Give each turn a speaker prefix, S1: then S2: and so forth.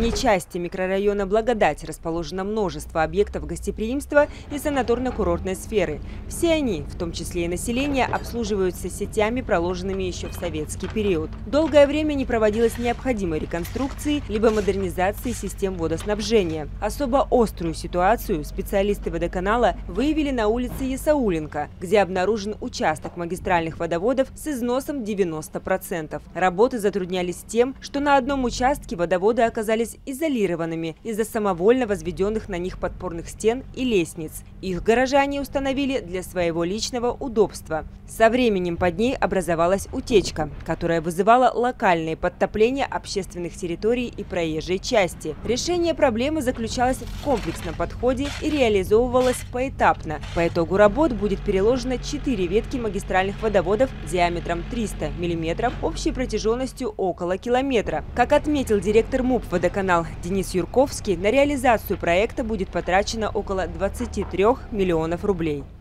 S1: проезжей части микрорайона Благодать расположено множество объектов гостеприимства и санаторно-курортной сферы. Все они, в том числе и население, обслуживаются сетями, проложенными еще в советский период. Долгое время не проводилось необходимой реконструкции либо модернизации систем водоснабжения. Особо острую ситуацию специалисты водоканала выявили на улице Ясауленко, где обнаружен участок магистральных водоводов с износом 90%. Работы затруднялись тем, что на одном участке водоводы оказались изолированными из-за самовольно возведенных на них подпорных стен и лестниц. Их горожане установили для своего личного удобства. Со временем под ней образовалась утечка, которая вызывала локальные подтопления общественных территорий и проезжей части. Решение проблемы заключалось в комплексном подходе и реализовывалось поэтапно. По итогу работ будет переложено 4 ветки магистральных водоводов диаметром 300 мм, общей протяженностью около километра. Как отметил директор МУП «Водоканал» Денис Юрковский, на реализацию проекта будет потрачено около 23 миллионов рублей.